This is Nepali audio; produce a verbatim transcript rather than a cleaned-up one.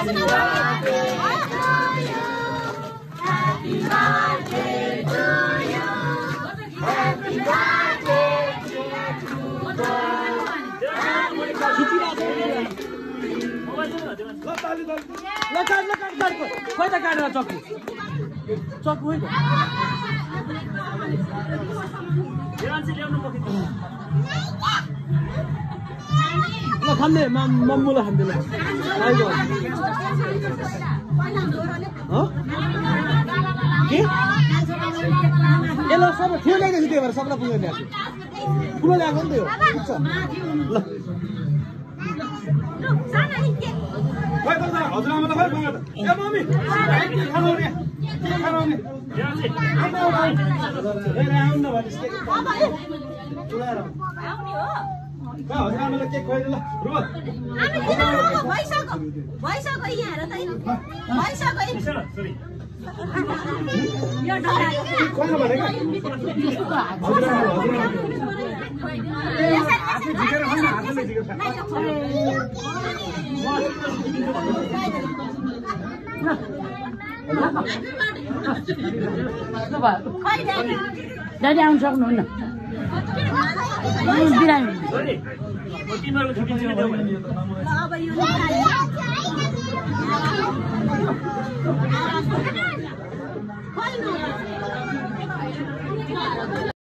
खोइ त काटेर चक्कु चक्कु है त ल खान्ने मम्मुलाई खान्दैन के ए ल सब थियो ल्याइदिएको त्यही भएर सबलाई पुग्यो ल्याएको ठुलो ल्याएको नि त यो ल हजुरआमालाई खै मगा त ए मम्मी खानु नि खानु नि आउनु न भनेपछि हजुरआमालाई के खुवाइदिनु ल रुबल भइसक्यो भइसक्यो यहाँ हेर त भइसक्यो यो डरा खुवाइनु भनेको हातले झिकेर खानु हातले झिकेर दादी आउनु सक्नुहुन्न बिरामी अब यो